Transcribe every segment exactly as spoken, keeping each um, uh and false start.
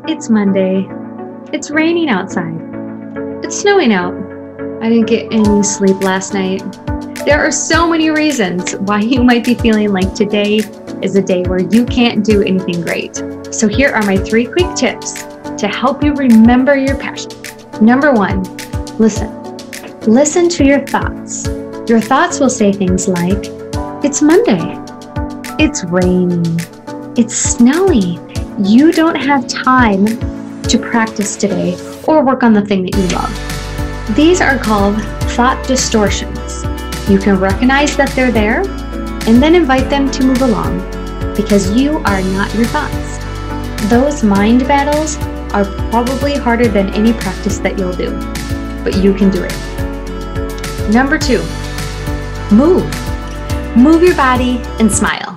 It's Monday. It's raining outside. It's snowing out. I didn't get any sleep last night. There are so many reasons why you might be feeling like today is a day where you can't do anything great. So here are my three quick tips to help you remember your passion. Number one, listen. Listen to your thoughts. Your thoughts will say things like, it's Monday. It's raining. It's snowing. You don't have time to practice today or work on the thing that you love. These are called thought distortions. You can recognize that they're there and then invite them to move along because you are not your thoughts. Those mind battles are probably harder than any practice that you'll do, but you can do it. Number two, move. Move your body and smile.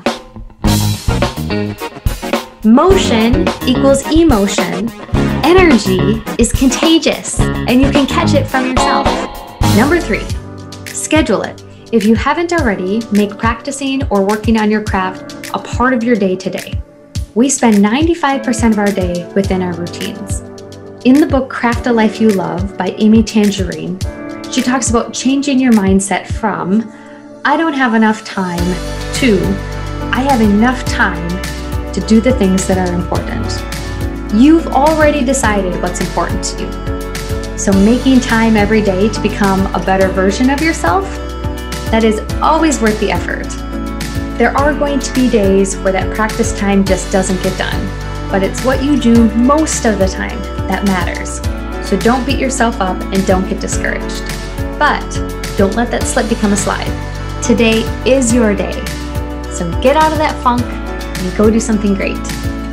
Motion equals emotion. Energy is contagious, and you can catch it from yourself. Number three, schedule it. If you haven't already, make practicing or working on your craft a part of your day today. We spend ninety-five percent of our day within our routines. In the book Craft a Life You Love by Tangerine, she talks about changing your mindset from, I don't have enough time, to, I have enough time to do the things that are important. You've already decided what's important to you. So making time every day to become a better version of yourself, that is always worth the effort. There are going to be days where that practice time just doesn't get done, but it's what you do most of the time that matters. So don't beat yourself up and don't get discouraged. But don't let that slip become a slide. Today is your day. So get out of that funk and go do something great.